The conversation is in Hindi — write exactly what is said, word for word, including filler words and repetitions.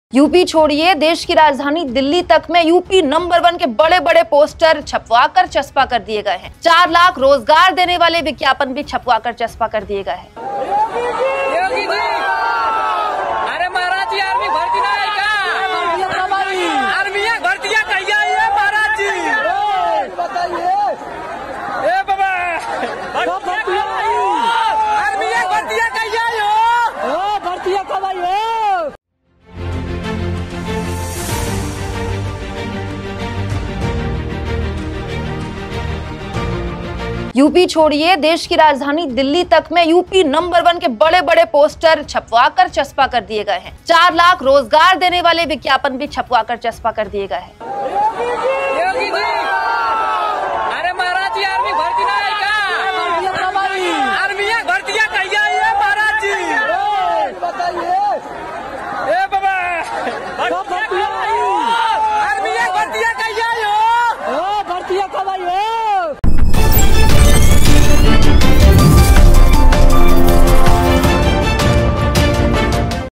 यूपी छोड़िए, देश की राजधानी दिल्ली तक में यूपी नंबर वन के बड़े बड़े पोस्टर छपवा कर चस्पा कर दिए गए हैं। चार लाख रोजगार देने वाले विज्ञापन भी छपवा कर चस्पा कर दिए गए हैं। अरे महाराज जी, आर्मी भर्ती ना है क्या? आर्मी भर्तियां कहिए ये महाराज जी, बताइए। ए बाबा, आर्मी भर्तियां कहिए यो, भर्तियां कब आई हो? यूपी छोड़िए, देश की राजधानी दिल्ली तक में यूपी नंबर वन के बड़े बड़े पोस्टर छपवा कर चस्पा कर दिए गए हैं। चार लाख रोजगार देने वाले विज्ञापन भी छपवा कर चस्पा कर दिए गए हैं।